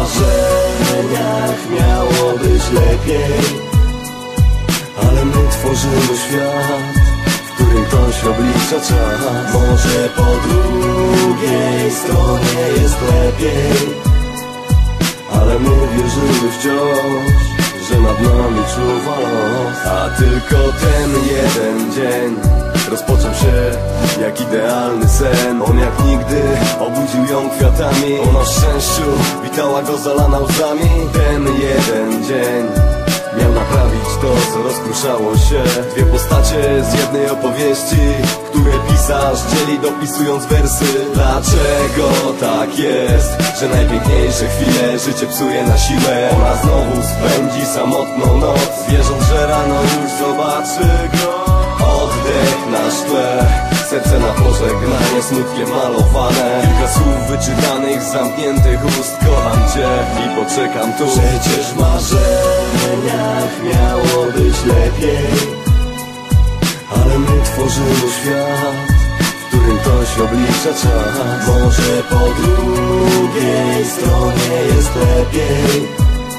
marzeniach miało być lepiej, ale my tworzymy świat, w którym ktoś oblicza czas. Może po drugiej stronie jest lepiej, ale my wierzymy wciąż, że nad nami czuwa los. A tylko ten jeden dzień rozpoczął się jak idealny sen. On jak nigdy obudził ją kwiatami, ona w szczęściu witała go zalana łzami. Ten jeden dzień miał naprawić to, co rozkruszało się. Dwie postacie z jednej opowieści, które pisarz dzieli dopisując wersy. Dlaczego tak jest, że najpiękniejsze chwile życie psuje na siłę? Ona znowu spędzi samotną noc, wierząc, że rano już zobaczy go. Oddech na szkle, serce na pożegnanie smutkiem malowane. Kilka słów wyczytanych z zamkniętych ust. Kocham cię i poczekam tu. Przecież w marzeniach miało być lepiej, ale my tworzymy świat, w którym ktoś oblicza czas. Może po drugiej stronie jest lepiej,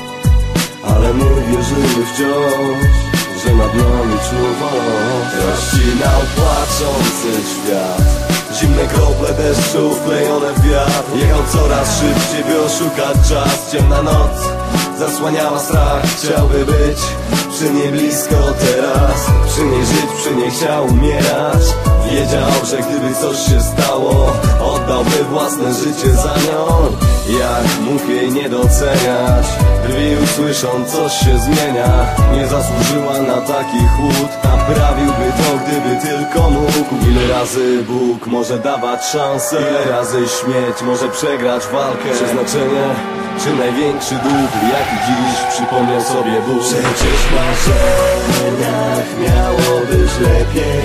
ale my wierzymy wciąż, że nad nami czuwa los. Rozcinał płaczący świat, zimne krople deszczu wklejone w wiatr. Jechał coraz szybciej, by oszukać czas. Ciemna noc zasłaniała strach, chciałby być przy niej blisko teraz. Przy niej żyć, przy niej chciał umierać. Wiedział, że gdyby coś się stało, oddałby własne życie za nią. Jak mógł jej nie doceniać? Drwił słysząc, coś się zmienia. Nie zasłużyła na taki chłód, naprawiłby to, gdyby tylko mógł. Ile razy Bóg może dawać szansę, ile razy śmierć może przegrać walkę. Przeznaczenie czy największy dług, jaki dziś przypomniał sobie Bóg? Przecież w marzeniach miało być lepiej,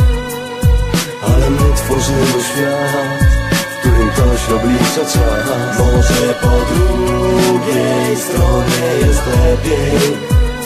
ale my tworzymy świat, w którym ktoś oblicza czas. Może po drugiej stronie jest lepiej,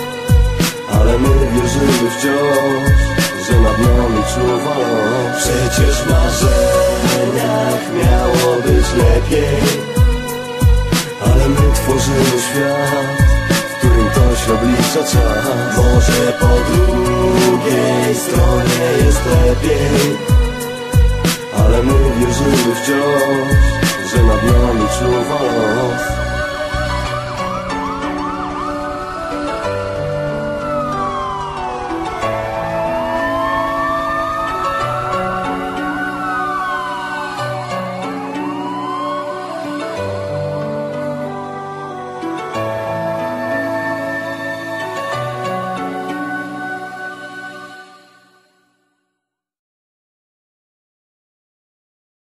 ale my wierzymy wciąż, że nad nami czuwa los. Przecież w marzeniach miało być lepiej, ale my tworzymy świat, w którym ktoś oblicza czas. Może po drugiej stronie jest lepiej, ale my wierzymy wciąż,